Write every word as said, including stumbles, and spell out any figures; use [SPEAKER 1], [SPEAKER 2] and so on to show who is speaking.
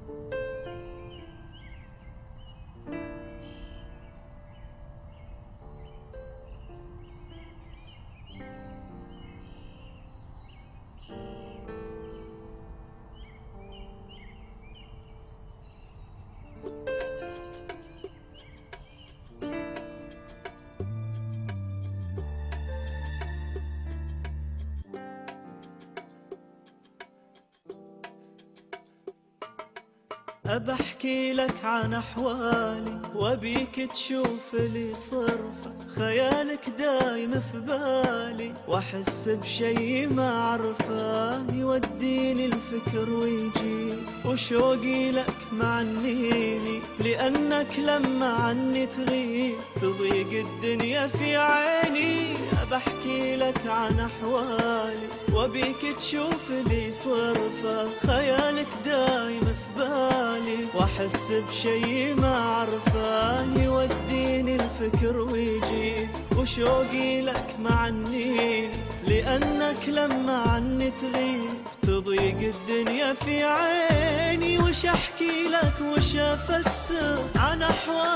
[SPEAKER 1] أبى أحكي لك عن أحوالي وأبيك تشوف لي صرفة، خيالك دايم في بالي وأحس بشي ما أعرفه، يوديني الفكر ويجي وشوقي لك معنيني، لأنك لما عني تغيب تضيق الدنيا في عيني. أبى أحكي لك عن أحوالي وأبيك تشوف لي صرفة، خيالك دايم في بالي واحس بشي ما اعرفه، يوديني الفكر ويجي وشوقي لك معني، لانك لما عني تغيب تضيق الدنيا في عيني. وش احكي لك وش افسر عن احوالي